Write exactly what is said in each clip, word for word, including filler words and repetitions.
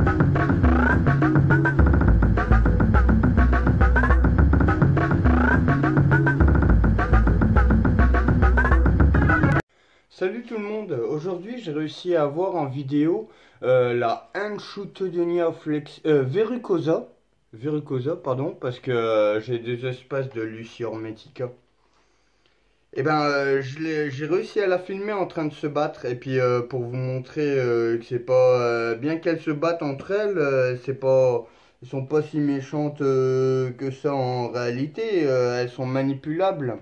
Salut tout le monde, aujourd'hui j'ai réussi à avoir en vidéo euh, la Anchutodonia flex, euh, verrucosa, verrucosa pardon, parce que euh, j'ai des espaces de Lucie hermetica. Et ben euh, je l'ai- j'ai réussi à la filmer en train de se battre et puis euh, pour vous montrer euh, que c'est pas euh, bien qu'elles se battent entre elles, euh, c'est pas elles sont pas si méchantes euh, que ça en réalité, euh, elles sont manipulables.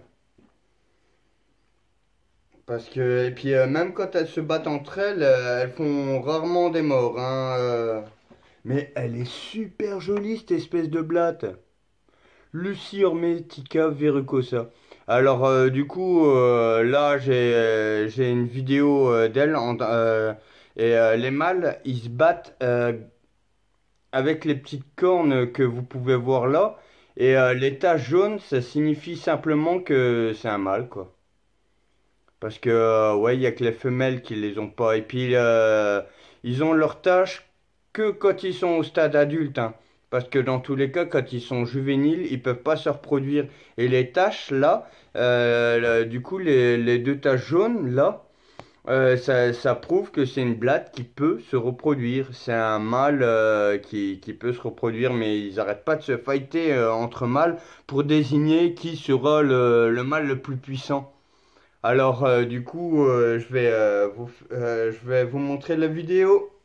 Parce que, et puis euh, même quand elles se battent entre elles, euh, elles font rarement des morts, hein, euh. Mais elle est super jolie cette espèce de blatte. Lucie hermetica verrucosa. Alors euh, du coup, euh, là j'ai euh, j'ai une vidéo euh, d'elle en- euh, et euh, les mâles ils se battent euh, avec les petites cornes que vous pouvez voir là. Et euh, les taches jaunes, ça signifie simplement que c'est un mâle quoi. Parce que, euh, ouais, il y a que les femelles qui les ont pas. Et puis, euh, ils ont leurs tâches que quand ils sont au stade adulte, hein. Parce que dans tous les cas, quand ils sont juvéniles, ils peuvent pas se reproduire. Et les taches, là, euh, le- du coup, les, les deux taches jaunes, là, euh, ça, ça prouve que c'est une blatte qui peut se reproduire. C'est un mâle euh, qui, qui peut se reproduire, mais ils arrêtent pas de se fighter euh, entre mâles pour désigner qui sera le, le mâle le plus puissant. Alors, euh, du coup, euh, je vais, euh, vous, euh, je vais vous montrer la vidéo.